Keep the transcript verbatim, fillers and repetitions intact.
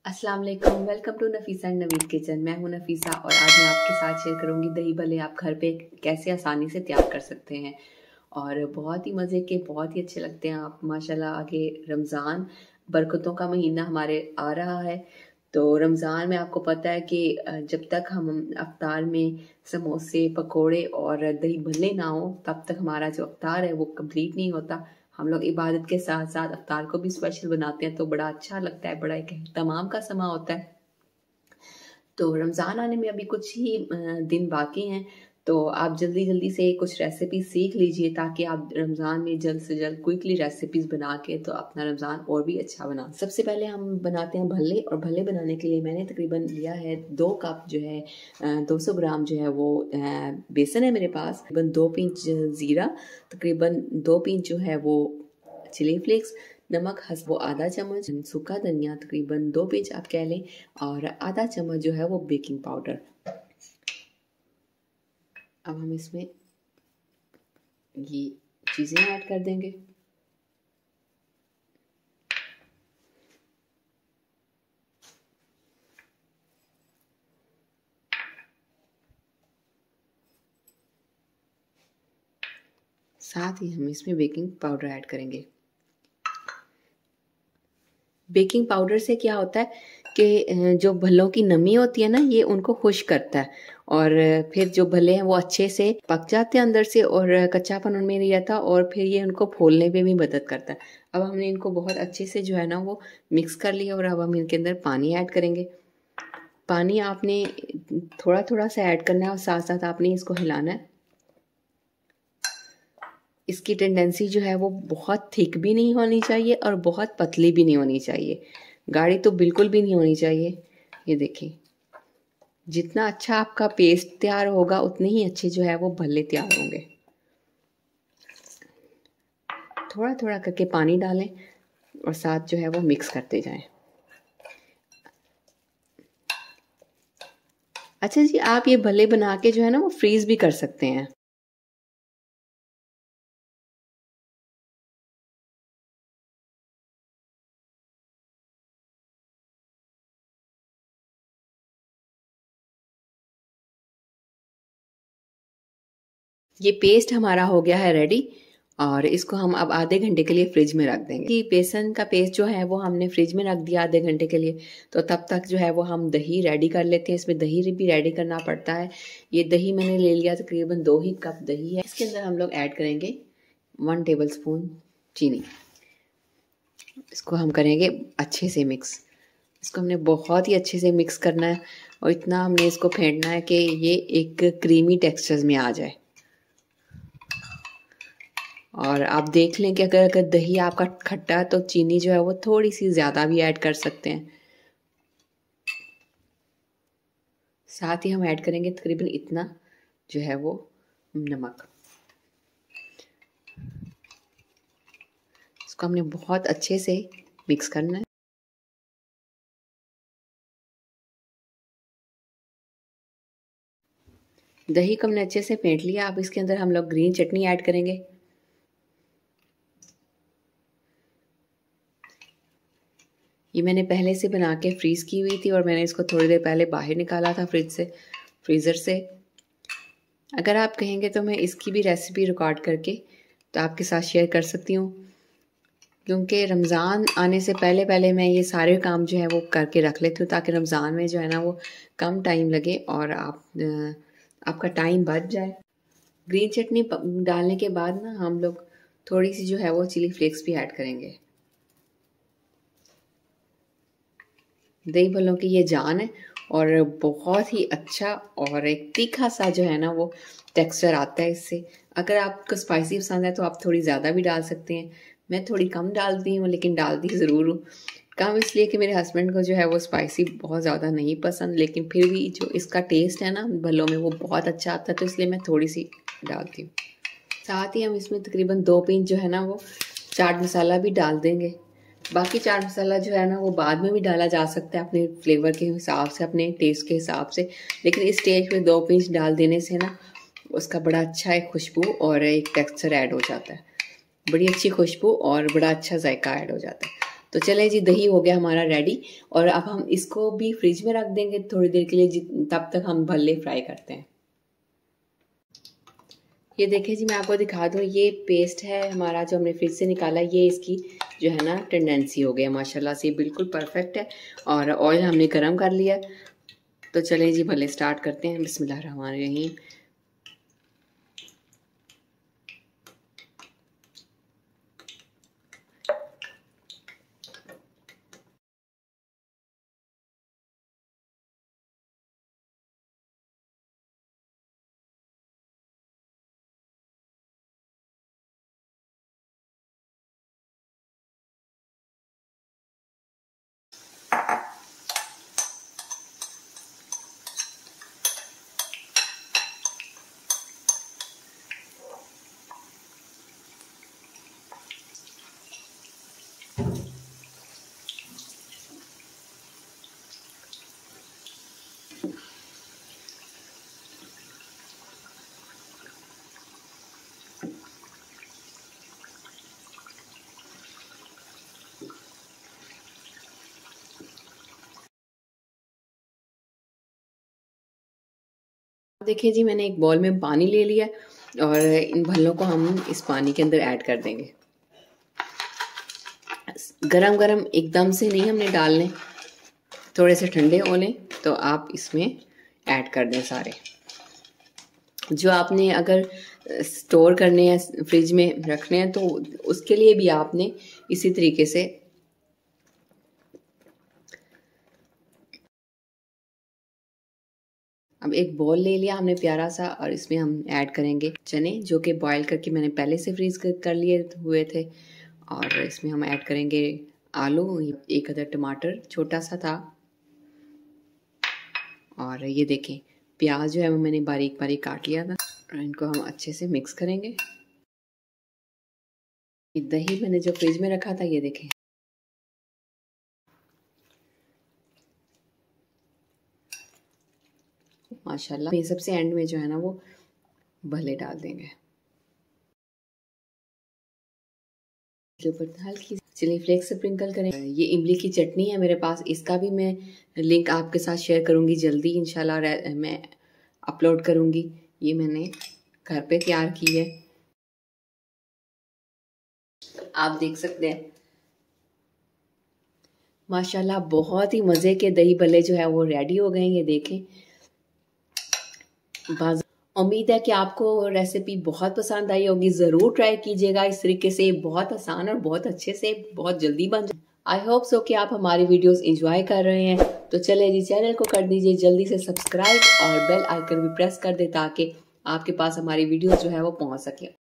अस्सलाम वालेकुम, welcome to Nafisa and Naveed kitchen. मैं हूं नफीसा और आज मैं आपके साथ शेयर करूंगी दही भल्ले आप घर पे कैसे आसानी से तैयार कर सकते हैं और बहुत ही मज़े के, बहुत ही अच्छे लगते हैं। आप माशाल्लाह, आगे रमज़ान बरकतों का महीना हमारे आ रहा है, तो रमज़ान में आपको पता है कि जब तक हम अफ्तार में समोसे, पकोड़े और दही भल्ले ना हो तब तक हमारा जो अफ्तार है वो कंप्लीट नहीं होता। हम लोग इबादत के साथ साथ अफ्तार को भी स्पेशल बनाते हैं, तो बड़ा अच्छा लगता है, बड़ा एक तमाम का समा होता है। तो रमज़ान आने में अभी कुछ ही दिन बाकी हैं, तो आप जल्दी जल्दी से कुछ रेसिपी सीख लीजिए ताकि आप रमज़ान में जल्द से जल्द क्विकली रेसिपीज़ बना के तो अपना रमज़ान और भी अच्छा बना। सबसे पहले हम बनाते हैं भल्ले, और भल्ले बनाने के लिए मैंने तकरीबन लिया है दो कप जो है दो सौ ग्राम जो है वो बेसन है मेरे पास, तकरीबन दो पिंच ज़ीरा, तकरीबन दो पिंच जो है वो चिली फ्लेक्स, नमक हस वो आधा चम्मच, सूखा धनिया तकरीबन दो पिंच आप कह लें, और आधा चम्मच जो है वो बेकिंग पाउडर। अब हम इसमें ये चीज़ें ऐड कर देंगे। साथ ही हम इसमें बेकिंग पाउडर ऐड करेंगे। बेकिंग पाउडर से क्या होता है कि जो भल्लों की नमी होती है ना, ये उनको खुश करता है और फिर जो भल्ले हैं वो अच्छे से पक जाते हैं अंदर से और कच्चापन उनमें नहीं रहता, और फिर ये उनको फूलने पे भी मदद करता है। अब हमने इनको बहुत अच्छे से जो है ना वो मिक्स कर लिया, और अब हम इनके अंदर पानी ऐड करेंगे। पानी आपने थोड़ा थोड़ा सा ऐड करना है और साथ साथ आपने इसको हिलाना है। इसकी टेंडेंसी जो है वो बहुत थिक भी नहीं होनी चाहिए और बहुत पतली भी नहीं होनी चाहिए, गाढ़ी तो बिल्कुल भी नहीं होनी चाहिए। ये देखिए, जितना अच्छा आपका पेस्ट तैयार होगा उतने ही अच्छे जो है वो भल्ले तैयार होंगे। थोड़ा थोड़ा करके पानी डालें और साथ जो है वो मिक्स करते जाएं। अच्छा जी, आप ये भल्ले बना के जो है ना वो फ्रीज भी कर सकते हैं। ये पेस्ट हमारा हो गया है रेडी, और इसको हम अब आधे घंटे के लिए फ्रिज में रख देंगे। कि बेसन का पेस्ट जो है वो हमने फ्रिज में रख दिया आधे घंटे के लिए, तो तब तक जो है वो हम दही रेडी कर लेते हैं। इसमें दही भी रेडी करना पड़ता है। ये दही मैंने ले लिया, तकरीबन दो ही कप दही है। इसके अंदर हम लोग ऐड करेंगे वन टेबल स्पून चीनी। इसको हम करेंगे अच्छे से मिक्स। इसको हमने बहुत ही अच्छे से मिक्स करना है और इतना हमने इसको फेंटना है कि ये एक क्रीमी टेक्सचर में आ जाए। और आप देख लें कि अगर अगर दही आपका खट्टा है तो चीनी जो है वो थोड़ी सी ज़्यादा भी ऐड कर सकते हैं। साथ ही हम ऐड करेंगे तकरीबन इतना जो है वो नमक। इसको हमने बहुत अच्छे से मिक्स करना है। दही को हमने अच्छे से फेंट लिया। अब इसके अंदर हम लोग ग्रीन चटनी ऐड करेंगे। ये मैंने पहले से बना के फ्रीज़ की हुई थी और मैंने इसको थोड़ी देर पहले बाहर निकाला था फ्रिज से, फ्रीज़र से। अगर आप कहेंगे तो मैं इसकी भी रेसिपी रिकॉर्ड करके तो आपके साथ शेयर कर सकती हूँ, क्योंकि रमज़ान आने से पहले पहले मैं ये सारे काम जो है वो करके रख लेती हूँ ताकि रमज़ान में जो है ना वो कम टाइम लगे और आप आपका टाइम बच जाए। ग्रीन चटनी डालने के बाद ना हम लोग थोड़ी सी जो है वो चिली फ्लेक्स भी ऐड करेंगे। दही भल्लों की ये जान है और बहुत ही अच्छा और एक तीखा सा जो है ना वो टेक्सचर आता है इससे। अगर आपको स्पाइसी पसंद है तो आप थोड़ी ज़्यादा भी डाल सकते हैं। मैं थोड़ी कम डालती हूँ, लेकिन डालती ज़रूर हूँ। कम इसलिए कि मेरे हस्बैंड को जो है वो स्पाइसी बहुत ज़्यादा नहीं पसंद, लेकिन फिर भी जो इसका टेस्ट है ना भल्लों में वो बहुत अच्छा आता है, तो इसलिए मैं थोड़ी सी डालती हूँ। साथ ही हम इसमें तकरीबन दो पिंच जो है ना वो चाट मसाला भी डाल देंगे। बाकी चाट मसाला जो है ना वो बाद में भी डाला जा सकता है अपने फ्लेवर के हिसाब से, अपने टेस्ट के हिसाब से, लेकिन इस स्टेज पे दो पिंच डाल देने से ना उसका बड़ा अच्छा एक खुशबू और एक टेक्सचर ऐड हो जाता है। बड़ी अच्छी खुशबू और बड़ा अच्छा जायका ऐड हो जाता है। तो चले जी, दही हो गया हमारा रेडी। और अब हम इसको भी फ्रिज में रख देंगे थोड़ी देर के लिए, तब तक हम भल्ले फ्राई करते हैं। ये देखिए जी, मैं आपको दिखा दूँ, ये पेस्ट है हमारा जो हमने फ्रिज से निकाला, ये इसकी जो है ना टेंडेंसी हो गया माशाल्लाह से, बिल्कुल परफेक्ट है। और ऑयल हमने गरम कर लिया। तो चलें जी, भले स्टार्ट करते हैं। बिस्मिल्लाह रहमान रहीम। देखिए जी, मैंने एक बॉल में पानी ले लिया और इन भल्लों को हम इस पानी के अंदर ऐड कर देंगे। गरम गरम एकदम से नहीं हमने डालने, थोड़े से ठंडे होने तो आप इसमें ऐड कर दें सारे। जो आपने अगर स्टोर करने हैं, फ्रिज में रखने हैं, तो उसके लिए भी आपने इसी तरीके से अब एक बॉल ले लिया हमने प्यारा सा, और इसमें हम ऐड करेंगे चने जो कि बॉईल करके मैंने पहले से फ्रीज कर लिए हुए थे। और इसमें हम ऐड करेंगे आलू, एक अदर टमाटर छोटा सा था, और ये देखें प्याज जो है वो मैंने बारीक बारीक काट लिया था। और इनको हम अच्छे से मिक्स करेंगे। दही मैंने जो फ्रिज में रखा था, ये देखें माशाल्लाह। ये सबसे एंड में जो है ना वो भले डाल देंगे के ऊपर हल्की चिली फ्लेक्स स्प्रिंकल करें। ये इमली की चटनी है मेरे पास, इसका भी मैं लिंक आपके साथ शेयर करूंगी जल्दी इंशाल्लाह, मैं अपलोड करूंगी। ये मैंने घर पे तैयार की है, आप देख सकते हैं माशाल्लाह। बहुत ही मज़े के दही भल्ले जो है वो रेडी हो गए। ये देखें, उम्मीद है कि आपको रेसिपी बहुत पसंद आई होगी। ज़रूर ट्राई कीजिएगा इस तरीके से, बहुत आसान और बहुत अच्छे से बहुत जल्दी बन जाए। आई होप सो कि आप हमारी वीडियोस एंजॉय कर रहे हैं। तो चलिए जी, चैनल को कर दीजिए जल्दी से सब्सक्राइब और बेल आइकन भी प्रेस कर दे ताकि आपके पास हमारी वीडियोस जो है वो पहुंच सके।